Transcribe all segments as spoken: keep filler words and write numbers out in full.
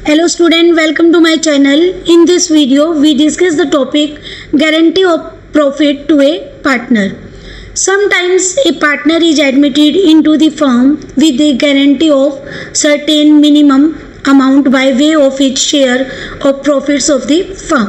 Hello student, welcome to my channel. In this video, we discuss the topic guarantee of profit to a partner. Sometimes a partner is admitted into the firm with a guarantee of certain minimum amount by way of its share of profits of the firm.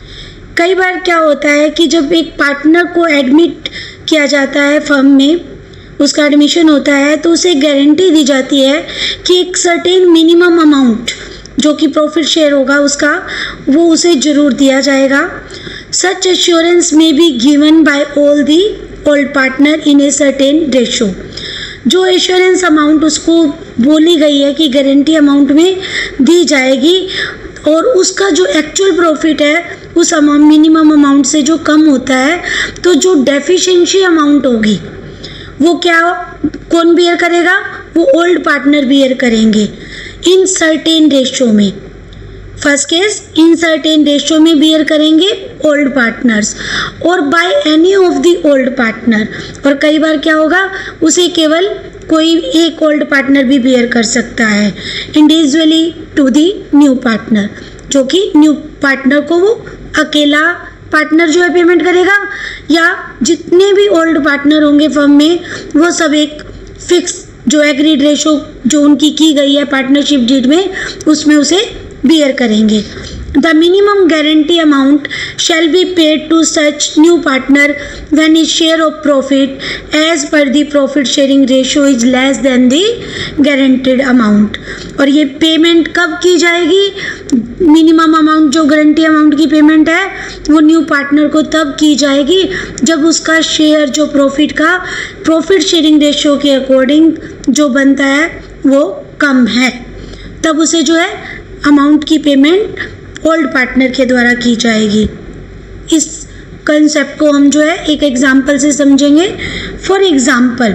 कई बार क्या होता है कि जब एक partner को admit किया जाता है फर्म में, उसका एडमिशन होता है तो उसे गारंटी दी जाती है कि एक सर्टेन मिनिमम अमाउंट जो कि प्रॉफिट शेयर होगा उसका, वो उसे ज़रूर दिया जाएगा. सच एश्योरेंस में be given by all the old partner in a certain ratio. जो एश्योरेंस अमाउंट उसको बोली गई है कि गारंटी अमाउंट में दी जाएगी और उसका जो एक्चुअल प्रॉफिट है उस अमाउंट मिनिमम अमाउंट से जो कम होता है, तो जो डेफिशिएंसी अमाउंट होगी वो क्या कौन बियर करेगा? वो ओल्ड पार्टनर बियर करेंगे इन सर्टेन रेशो में. First case in certain ratio में बियर करेंगे ओल्ड पार्टनर्स और by any of the old partner. और कई बार क्या होगा, उसे केवल कोई एक ओल्ड पार्टनर भी बियर कर सकता है individually to the new partner, जो कि न्यू पार्टनर को वो अकेला पार्टनर जो है पेमेंट करेगा, या जितने भी ओल्ड पार्टनर होंगे फर्म में वो सब एक फिक्स जो एग्रीड रेशो जो उनकी की गई है पार्टनरशिप डीड में उसमें उसे बियर करेंगे. The minimum guarantee amount shall be paid to such new partner when his share of profit as per the profit sharing ratio is less than the guaranteed amount. और ये payment कब की जाएगी? Minimum amount जो guarantee amount की payment है वो new partner को तब की जाएगी जब उसका शेयर जो प्रॉफिट का प्रॉफिट शेयरिंग रेशो के अकॉर्डिंग जो बनता है वो कम है, तब उसे जो है अमाउंट की पेमेंट ओल्ड पार्टनर के द्वारा की जाएगी. इस कंसेप्ट को हम जो है एक एग्जाम्पल से समझेंगे. For example,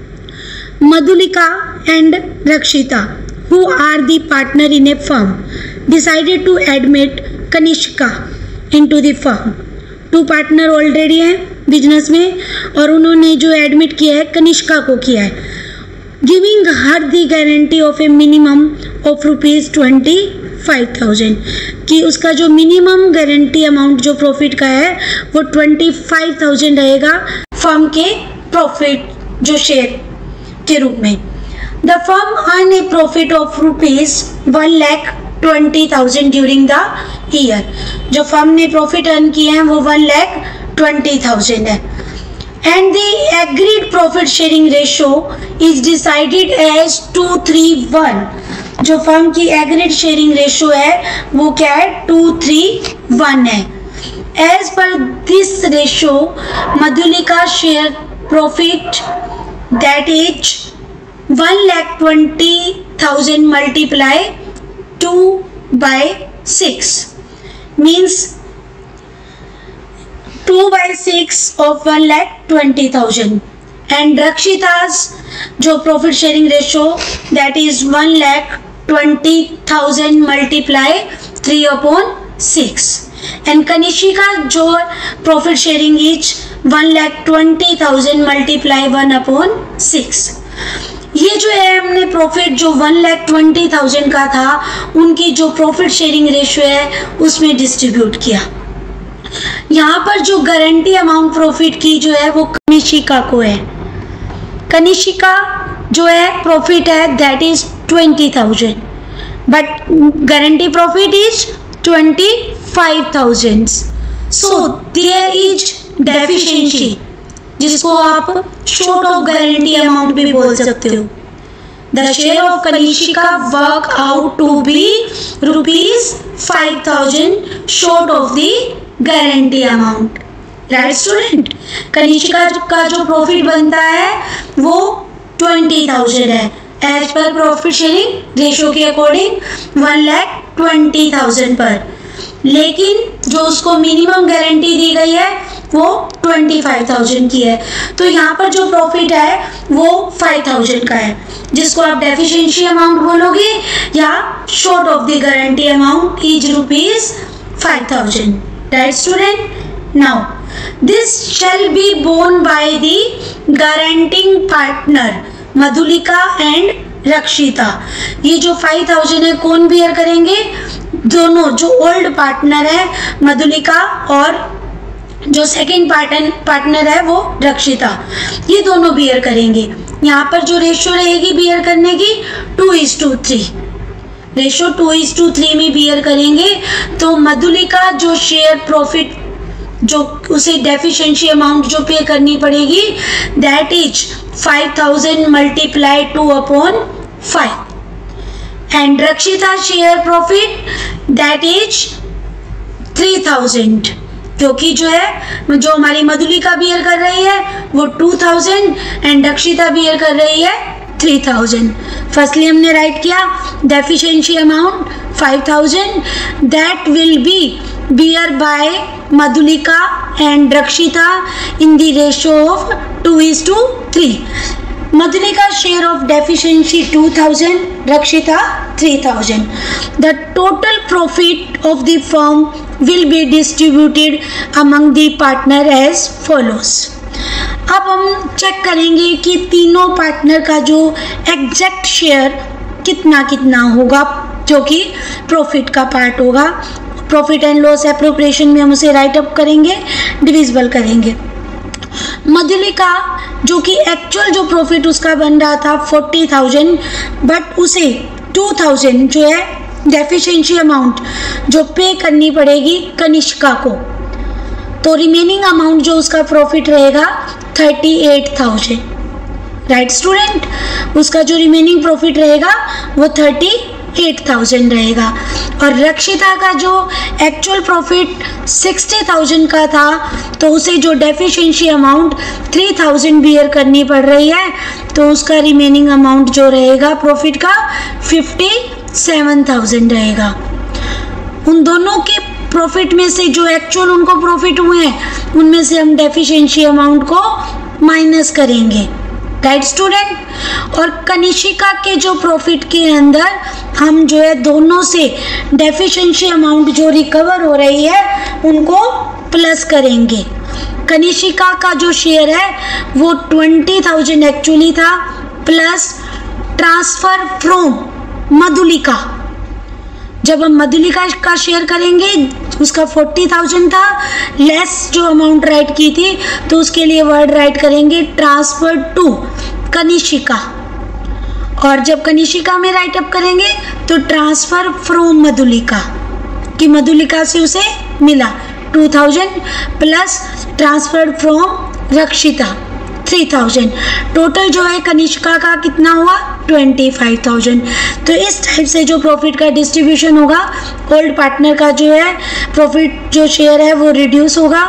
Madhulika and Rakshita who are the partner in a firm decided to admit Kanishka into the firm. Two partner already हैं बिजनेस में और उन्होंने जो एडमिट किया है कनिष्का को किया है, giving her the guarantee of a minimum of rupees twenty five thousand कि उसका जो मिनिमम गारंटी अमाउंट जो प्रॉफिट का है वो ट्वेंटी फाइव थाउजेंड रहेगा फर्म के प्रॉफिट जो शेयर के रूप में. The firm earn a profit of rupees one lakh twenty thousand during the year. जो फर्म ने प्रॉफिट अर्न किए हैं वो वन लैख ट्वेंटी थाउजेंड है. And the agreed profit sharing ratio is decided as two three one. जो फर्म की agreed sharing ratio है वो क्या है? टू थ्री वन है. As per this ratio, Madhulika share profit that is one lakh twenty thousand multiply two by six means two by six of one lakh twenty thousand. and Rakshita's जो profit sharing ratio that is one lakh twenty thousand multiply three upon six. and Kanishika जो profit sharing is one lakh twenty thousand multiply one upon six. ये जो है हमने profit जो one lakh twenty thousand का था उनकी जो प्रॉफिट शेयरिंग रेशियो है उसमें डिस्ट्रीब्यूट किया. यहाँ पर जो गारंटी अमाउंट प्रॉफिट की जो है वो कनिष्का को है. कनिष्का जो है प्रॉफिट है that is twenty thousand but guarantee profit is twenty five thousand. So there is deficiency जिसको आप शॉर्ट ऑफ गारंटी अमाउंट भी बोल सकते हो. The share of Kanishka work out to be rupees five thousand short of the guarantee amount. Right student, Kanishka का जो profit बनता है वो ट्वेंटी थाउजेंड है as per profit sharing ratio के according one lakh twenty thousand पर, लेकिन जो उसको मिनिमम गारंटी दी गई है वो ट्वेंटी फाइव थाउजेंड की है. तो यहाँ पर जो प्रॉफिट है वो फाइव थाउजेंड का है जिसको आप डेफिशिएंसी अमाउंट बोलोगे या short of the guarantee amount is rupees five thousand. Right student? Now this shall be borne by the guaranteeing partner Madhulika and रक्षिता। ये जो फाइव थाउजेंड है कौन बियर करेंगे? दोनों, जो ओल्ड पार्टनर है मधुलिका और जो सेकंड पार्टन पार्टनर है वो रक्षिता, ये दोनों बियर करेंगे। यहाँ पर जो रेशियो रहेगी बियर करने की two is to three, ratio two is to three में बियर करेंगे। तो मधुलिका जो शेयर प्रॉफिट जो उसे डेफिशिएंसी अमाउंट जो पे करनी पड़ेगी that is five thousand multiply two upon five and Rakshita share profit that is three thousand, क्योंकि जो है जो हमारी मधुलिका बियर कर रही है वो two thousand and Rakshita bear कर रही है थ्री थाउजेंड। फर्स्टली हमने राइट किया deficiency amount five thousand that will be bear by Madhulika and Rakshita in the ratio of two is to three. Madhulika share of deficiency two thousand, Rakshita three thousand. The total profit of the firm will be distributed among the partner as follows. अब हम check करेंगे कि तीनों partner का जो exact share कितना कितना होगा जो कि प्रॉफिट का पार्ट होगा। प्रॉफिट एंड लॉस एप्रोप्रिएशन में हम उसे राइट अप करेंगे, डिविजिबल करेंगे। मधुलिका जो कि एक्चुअल जो प्रॉफिट उसका बन रहा था फोर्टी थाउजेंड, बट उसे टू थाउजेंड जो है डेफिशिएंसी अमाउंट जो पे करनी पड़ेगी कनिष्का को, तो रिमेनिंग अमाउंट जो उसका प्रॉफिट रहेगा thirty eight thousand. Right student, उसका जो रिमेनिंग प्रॉफिट रहेगा वो थर्टी एट थाउजेंड रहेगा। और रक्षिता का जो एक्चुअल प्रॉफिट सिक्सटी थाउजेंड का था तो उसे जो deficiency amount three thousand bear करनी पड़ रही है, तो उसका रिमेनिंग अमाउंट जो रहेगा प्रॉफिट का फिफ्टी सेवन थाउजेंड रहेगा। उन दोनों के प्रॉफिट में से जो एक्चुअल उनको प्रॉफिट हुए हैं उनमें से हम डेफिशिएंसी अमाउंट को माइनस करेंगे। राइट स्टूडेंट, और कनिष्का के जो प्रॉफिट के अंदर हम जो है दोनों से डेफिशिएंसी अमाउंट जो रिकवर हो रही है उनको प्लस करेंगे। कनिष्का का जो शेयर है वो ट्वेंटी थाउजेंड एक्चुअली था, प्लस ट्रांसफर फ्रॉम मधुलिका। जब हम मधुलिका का शेयर करेंगे उसका फोर्टी थाउजेंड था, लेस जो अमाउंट राइट की थी तो उसके लिए वर्ड राइट करेंगे ट्रांसफर टू कनिष्का। और जब कनिष्का में राइट अप करेंगे तो ट्रांसफर फ्रॉम मधुलिका, कि मधुलिका से उसे मिला two thousand plus transfer from Rakshita three thousand. Total जो है कनिष्का का कितना हुआ ट्वेंटी फाइव थाउजेंड। तो इस टाइप से जो प्रॉफिट का डिस्ट्रीब्यूशन होगा, ओल्ड पार्टनर का जो है प्रॉफिट जो शेयर है वो रिड्यूस होगा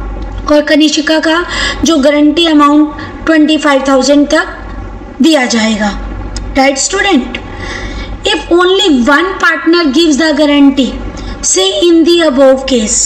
और कनिष्का का जो guarantee amount twenty five thousand तक दिया जाएगा। Right student, if only one partner gives the guarantee से in the above case,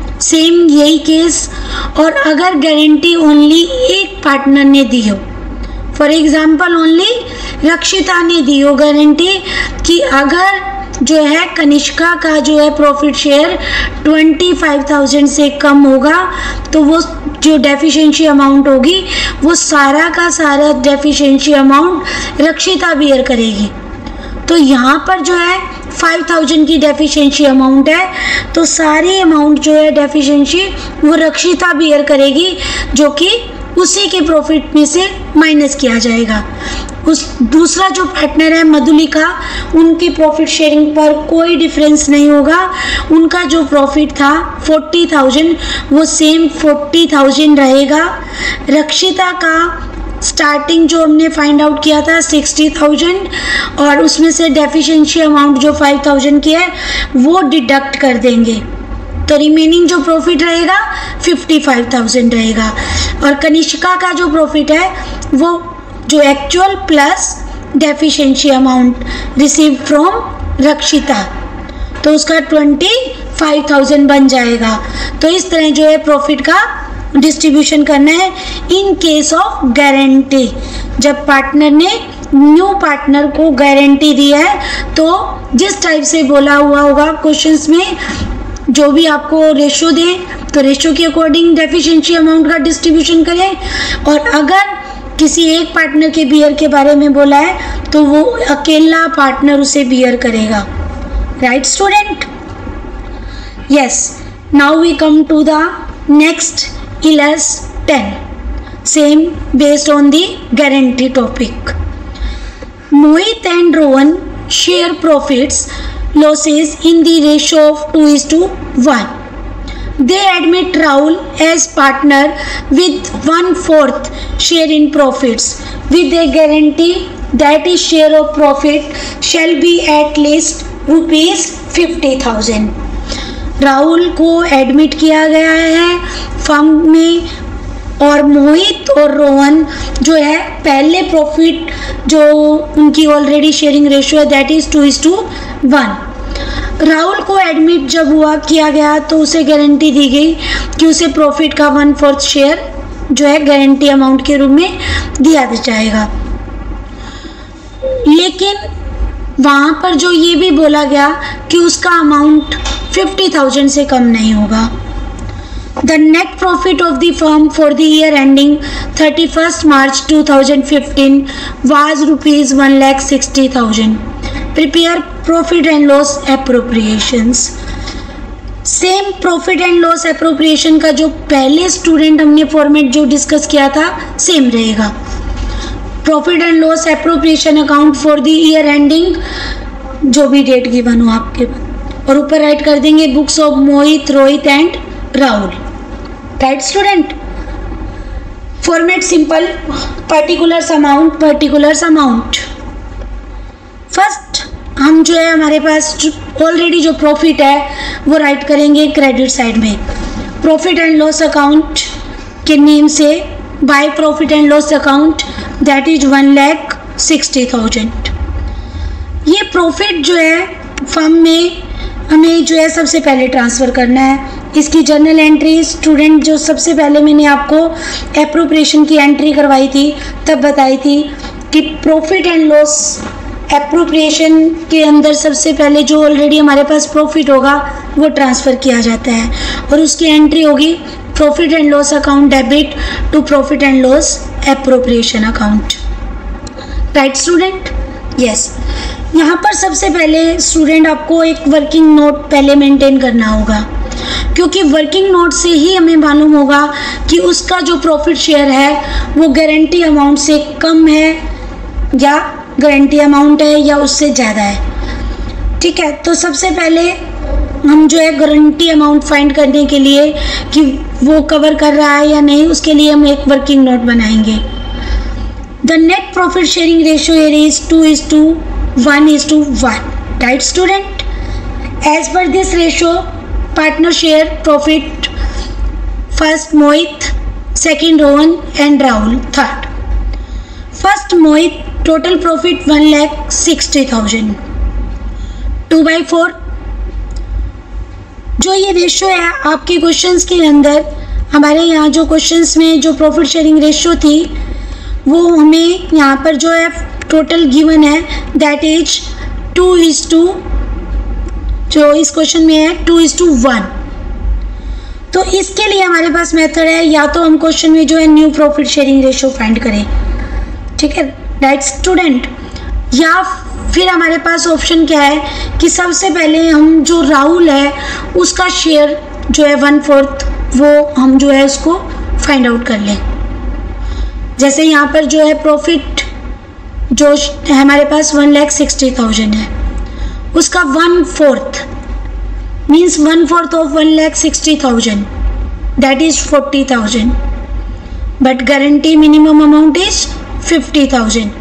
same यही केस, और अगर गारंटी ओनली एक पार्टनर ने दी हो, फॉर एग्जाम्पल ओनली रक्षिता ने दी हो गारंटी कि अगर जो है कनिष्का का जो है profit share twenty five thousand से कम होगा तो वो जो डेफिशिएंसी अमाउंट होगी वो सारा का सारा डेफिशिएंसी अमाउंट रक्षिता बियर करेगी। तो यहाँ पर जो है फाइव थाउजेंड की डेफिशिएंसी अमाउंट है तो सारी अमाउंट जो है डेफिशिएंसी वो रक्षिता बियर करेगी, जो कि उसी के प्रॉफिट में से माइनस किया जाएगा। उस दूसरा जो पार्टनर है मधुलिका, उनकी प्रॉफिट शेयरिंग पर कोई डिफरेंस नहीं होगा। उनका जो प्रॉफिट था फोर्टी थाउजेंड वो सेम फोर्टी थाउजेंड रहेगा। रक्षिता का स्टार्टिंग जो हमने फाइंड आउट किया था सिक्सटी थाउजेंड और उसमें से डेफिशिएंसी अमाउंट जो फाइव थाउजेंड की है वो डिडक्ट कर देंगे, तो रिमेनिंग जो प्रॉफिट रहेगा फिफ्टी फाइव थाउजेंड रहेगा। और कनिष्का का जो प्रॉफिट है वो जो actual plus deficiency amount receive from Rakshita, तो उसका ट्वेंटी फाइव थाउजेंड बन जाएगा। तो इस तरह जो है प्रॉफिट का डिस्ट्रीब्यूशन करना है इन केस ऑफ गारंटी। जब पार्टनर ने न्यू पार्टनर को गारंटी दी है तो जिस टाइप से बोला हुआ होगा क्वेश्चंस में, जो भी आपको रेशियो दे तो रेशियो के अकॉर्डिंग डेफिशिएंसी अमाउंट का डिस्ट्रीब्यूशन करें। और अगर किसी एक पार्टनर के बियर के बारे में बोला है तो वो अकेला पार्टनर उसे बियर करेगा, right student? Yes, now we come to the next illustration, same based on the guarantee topic. Mohit and Rohan share profits losses in the ratio of two is to one. They admit Rahul as partner with one fourth share in profits with a guarantee that his share of profit shall be at least rupees fifty thousand. Rahul को admit किया गया है firm में और मोहित और रोहन जो है पहले प्रॉफिट जो उनकी ऑलरेडी शेयरिंग रेशियो है that is two is to one. Rahul को एडमिट जब हुआ किया गया तो उसे गारंटी दी गई कि उसे प्रॉफिट का वन फोर्थ शेयर जो है गारंटी अमाउंट के रूप में दिया जाएगा. लेकिन वहाँ पर जो ये भी बोला गया कि उसका अमाउंट फिफ्टी थाउजेंड से कम नहीं होगा. The net profit of the firm for the year ending thirty-first March two thousand fifteen was rupees one lakh sixty thousand. Prepare profit and loss appropriations. Same profit and loss appropriation का जो पहले student हमने format जो discuss किया था same रहेगा. Profit and loss appropriation account for the year ending जो भी डेट गिवन हो आपके पास और ऊपर राइट कर देंगे books of Mohit, Rohit and Rahul, right student? Format simple, particulars amount, particulars amount. First हम जो है हमारे पास ऑलरेडी जो प्रॉफिट है वो राइट करेंगे क्रेडिट साइड में. प्रॉफिट एंड लॉस अकाउंट के नेम से by profit and loss account that is one lakh sixty thousand. ये प्रॉफिट जो है फर्म में हमें जो है सबसे पहले ट्रांसफ़र करना है. इसकी जर्नल एंट्री स्टूडेंट जो सबसे पहले मैंने आपको एप्रोप्रिएशन की एंट्री करवाई थी तब बताई थी कि प्रॉफिट एंड लॉस एप्रोप्रिएशन के अंदर सबसे पहले जो ऑलरेडी हमारे पास प्रॉफिट होगा वो ट्रांसफ़र किया जाता है और उसकी एंट्री होगी profit and loss account debit to profit and loss appropriation account, right student? Yes. यहाँ पर सबसे पहले स्टूडेंट आपको एक वर्किंग नोट पहले मेंटेन करना होगा क्योंकि वर्किंग नोट से ही हमें मालूम होगा कि उसका जो प्रॉफिट शेयर है वो गारंटी अमाउंट से कम है या गारंटी अमाउंट है या उससे ज़्यादा है. ठीक है, तो सबसे पहले हम जो है गारंटी अमाउंट फाइंड करने के लिए कि वो कवर कर रहा है या नहीं उसके लिए हम एक वर्किंग नोट बनाएंगे. The net profit sharing ratio is two is to one is to one, right student? As per this ratio, partner share profit first Mohit, second Rohan and Rahul third. First Mohit, total profit one lakh sixty thousand. two by four. जो ये ratio है आपके questions के अंदर हमारे यहाँ जो questions में जो प्रॉफिट शेयरिंग रेशियो थी वो हमें यहाँ पर जो है टोटल गिवन है that is two is to, जो इस क्वेश्चन में है टू इज टू वन. तो इसके लिए हमारे पास मेथड है या तो हम क्वेश्चन में जो है new profit sharing ratio find करें, ठीक है राइट स्टूडेंट, या फिर हमारे पास ऑप्शन क्या है कि सबसे पहले हम जो राहुल है उसका शेयर जो है वन फोर्थ वो हम जो है उसको फाइंड आउट कर लें. जैसे यहाँ पर जो है प्रॉफिट जो हमारे पास वन लैख सिक्सटी थाउजेंड है उसका one fourth means one fourth of one lakh sixty thousand that is forty thousand but guarantee minimum amount is fifty thousand.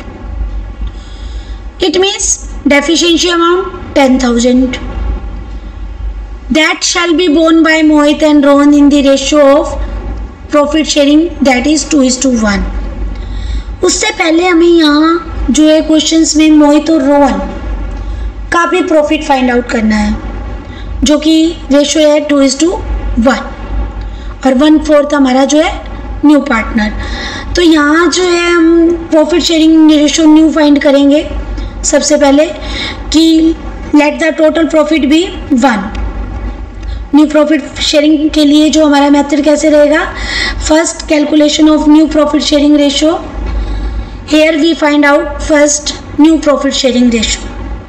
It means deficiency amount ten thousand that shall be borne by Mohit and Rohan in the ratio of profit sharing that is two is to one. उससे पहले हमें यहाँ जो है questions में मोहित और रोहन का भी प्रॉफिट फाइंड आउट करना है जो कि रेशियो है टू इज टू वन और वन फोर्थ हमारा जो है न्यू पार्टनर. तो यहाँ जो है हम profit sharing ratio new find करेंगे सबसे पहले कि let the total profit be one. New profit sharing के लिए जो हमारा मेथड कैसे रहेगा, first calculation of new profit sharing ratio Here we find out first new profit sharing ratio.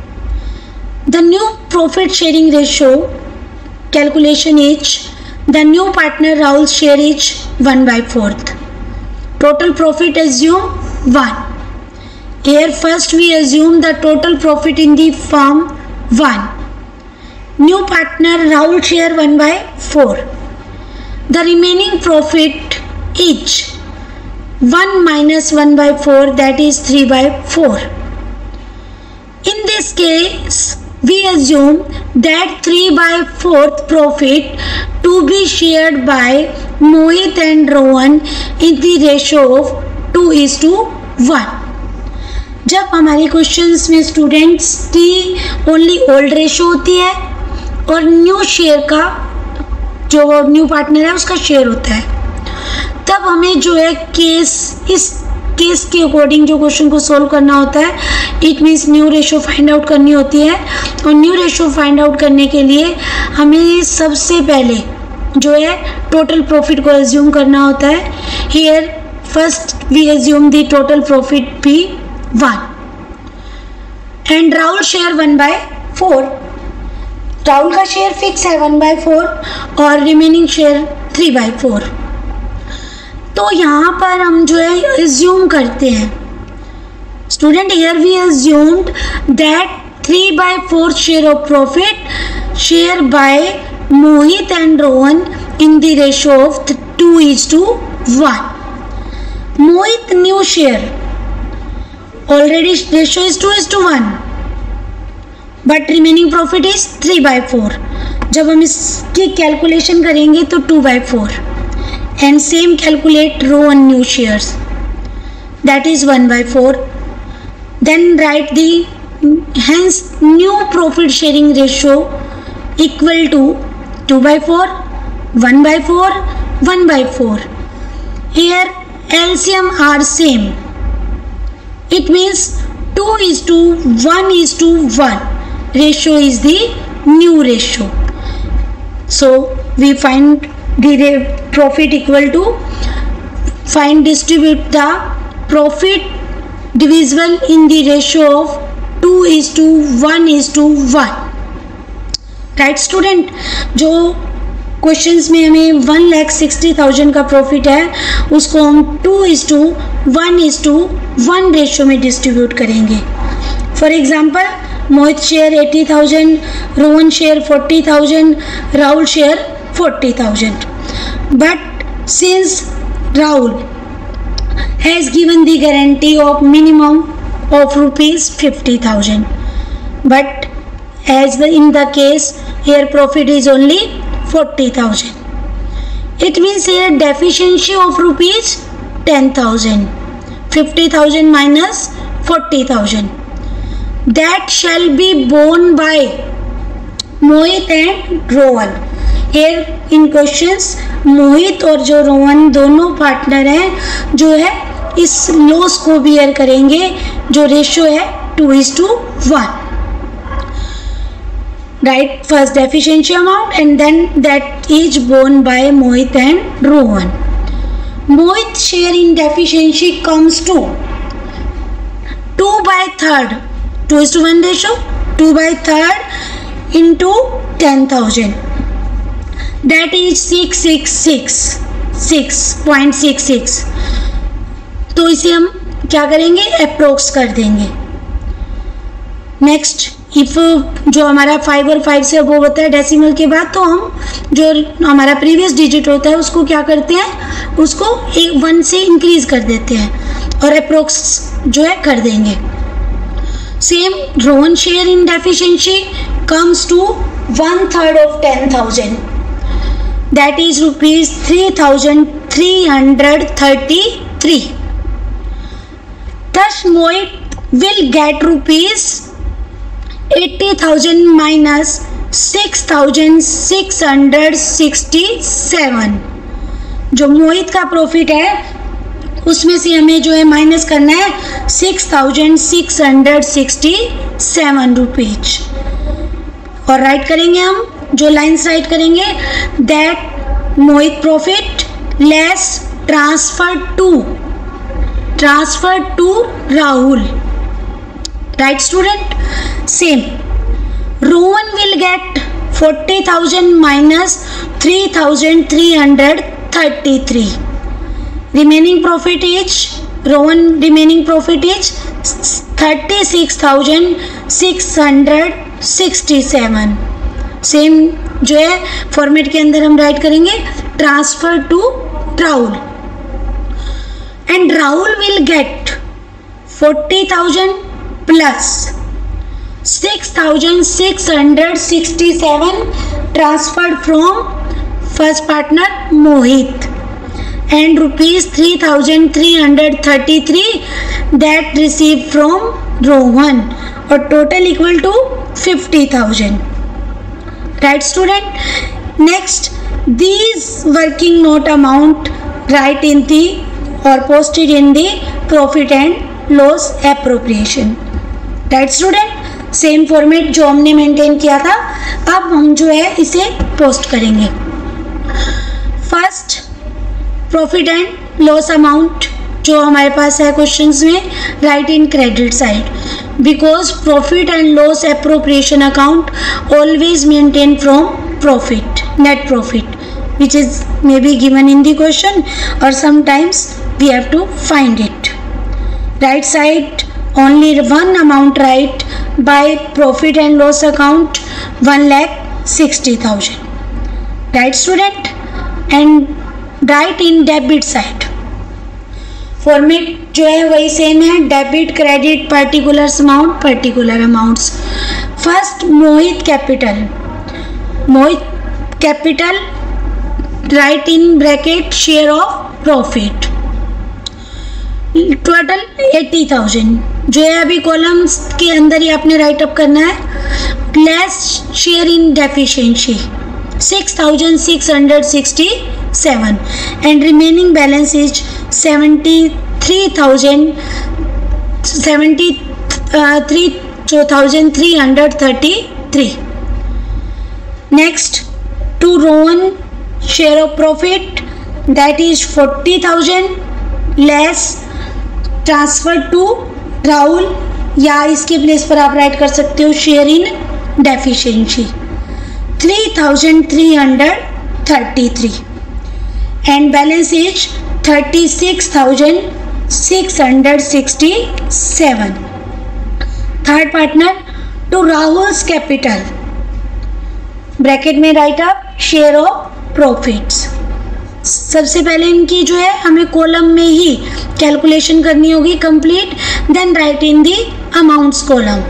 The new profit sharing ratio calculation is the new partner Rahul's share is one by fourth. Total profit assume one. Here first we assume the total profit in the firm one. New partner Rahul share one by four. The remaining profit is one minus one by four, that is three by four. In this case we assume that three by fourth profit to be shared by Mohit and Rohan in the ratio of two is to one. जब हमारे questions में students की only old ratio होती है और new share का जो new partner है उसका शेयर होता है, तब हमें जो है केस इस केस के अकॉर्डिंग जो क्वेश्चन को सोल्व करना होता है, it means new ratio find out करनी होती है। और न्यू रेशो फाइंड आउट करने के लिए हमें सबसे पहले जो है टोटल प्रॉफिट को एज्यूम करना होता है। Here first we assume the total profit be one and Rahul share one by four. Rahul का शेयर फिक्स है वन बाय फोर और remaining share three by four. तो यहाँ पर हम जो है एज्यूम करते हैं student, here we assumed that three by four share of profit share by Mohit and Rohan in the ratio of two is to one. Mohit new share already ratio is two is to one but remaining profit is three by four. जब हम इसकी calculation करेंगे तो two by four and same calculate row and new shares, that is one by four. Then write the hence new profit sharing ratio equal to two by four, one by four, one by four. Here L C M are same, it means two is to one is to one ratio is the new ratio. So we find the profit equal to find distribute the profit divisible in the ratio of two is to one is to one. Right student, जो questions में हमें one lakh sixty thousand का profit है उसको हम two is to one is to one ratio में distribute करेंगे। For example Mohit share eighty thousand, Rohan share forty thousand, Rahul share forty thousand. But since Rahul has given the guarantee of minimum of rupees fifty thousand, but as the in the case here profit is only forty thousand, it means here deficiency of rupees ten thousand, fifty thousand minus forty thousand, that shall be borne by Mohit and Rohan. Here in questions Mohit और जो रोहन दोनों partner हैं जो है इस loss को beer करेंगे जो रेशियो है two is to one. Right first deficiency amount and then that is borne by Mohit and Rohan. Mohit share in deficiency comes to two by third, two is to one ratio, two by third into ten thousand, that is six six six six point six six. तो इसे हम क्या करेंगे, approx कर देंगे। Next if जो हमारा five और फाइव से अबोव होता है डेसिमल के बाद, तो हम जो हमारा प्रीवियस डिजिट होता है उसको क्या करते हैं, उसको एक वन से इंक्रीज कर देते हैं और अप्रोक्स जो है कर देंगे। Same Rohan share in deficiency comes to one third of ten thousand, that is rupees three thousand three hundred thirty-three. Thus Mohit will get rupees eighty thousand minus six thousand six hundred sixty-seven. जो मोहित का profit है उसमें से हमें जो है minus करना है six thousand six hundred sixty seven rupees और राइट करेंगे हम जो लाइन्स राइट करेंगे that Mohit profit less transfer to transferred to Rahul. Right student? Same. Rohan will get forty thousand minus three thousand three hundred thirty-three. Remaining profit is Rohan remaining profit is thirty-six thousand six hundred sixty-seven. Same जो है format के अंदर हम write करेंगे transfer to Rahul and Rahul will get forty thousand plus six thousand six hundred sixty seven transferred from first partner Mohit and rupees three thousand three hundred thirty-three that received from Rohan or total equal to fifty thousand. Right student? Next, these working note amount write in the or posted in the profit and loss appropriation. Right student? Same format जो हमने maintain किया था, अब हम जो है इसे post करेंगे. First, profit and loss amount जो हमारे पास है क्वेश्चंस में write in credit side because profit and loss appropriation account always maintain from profit net profit which is may be given in the question और sometimes we have to find it. Right side only one amount write by profit and loss account one lakh sixty thousand. Right student? And write in debit side format जो है वही same है debit credit particular amount particular amounts. First Mohit capital Mohit capital write in bracket share of profit total eighty thousand जो है अभी columns के अंदर ही आपने राइट अप करना है. Less share in deficiency six thousand six hundred sixty-seven and remaining balance is seventy-three thousand seventy-three thousand three hundred thirty-three. Next, to Rohan share of profit that is forty thousand less transfer to Rahul या इसके place पर आप right कर सकते हो share in deficiency three thousand three hundred thirty-three and balance is thirty-six thousand six hundred sixty-seven. Third partner to Rahul's capital bracket में write up share of profits. सबसे पहले इनकी जो है हमें कॉलम में ही कैलकुलेशन करनी होगी complete then write in the amounts column.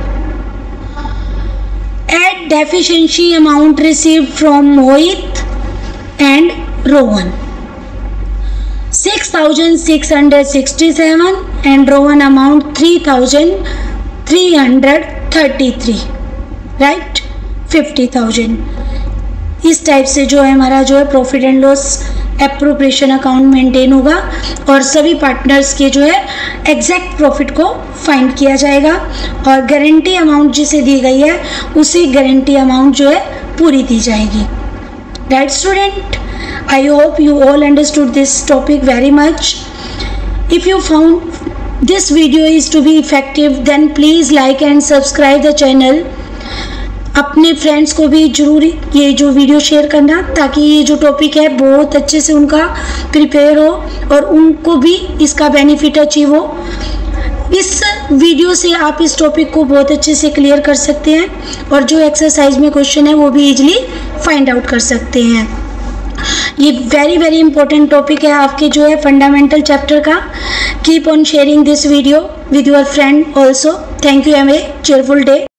Add deficiency amount received from Mohit and Rohan. six thousand six hundred sixty-seven and Rohan amount three thousand three hundred thirty-three. Right? fifty thousand. इस type से जो है हमारा जो है profit and loss appropriation account maintain होगा और सभी पार्टनर्स के जो है एग्जैक्ट प्रॉफिट को फाइंड किया जाएगा और गारंटी अमाउंट जिसे दी गई है उसी गारंटी अमाउंट जो है पूरी दी जाएगी. Right student? I hope you all understood this topic very much. If you found this video is to be effective then please like and subscribe the channel. अपने फ्रेंड्स को भी जरूर ये जो वीडियो शेयर करना ताकि ये जो टॉपिक है बहुत अच्छे से उनका प्रिपेयर हो और उनको भी इसका बेनिफिट अचीव हो. इस वीडियो से आप इस टॉपिक को बहुत अच्छे से क्लियर कर सकते हैं और जो एक्सरसाइज में क्वेश्चन है वो भी इजीली फाइंड आउट कर सकते हैं. ये वेरी वेरी इंपॉर्टेंट टॉपिक है आपके जो है फंडामेंटल चैप्टर का. Keep on sharing this video with your friend also. Thank you. Have a cheerful day.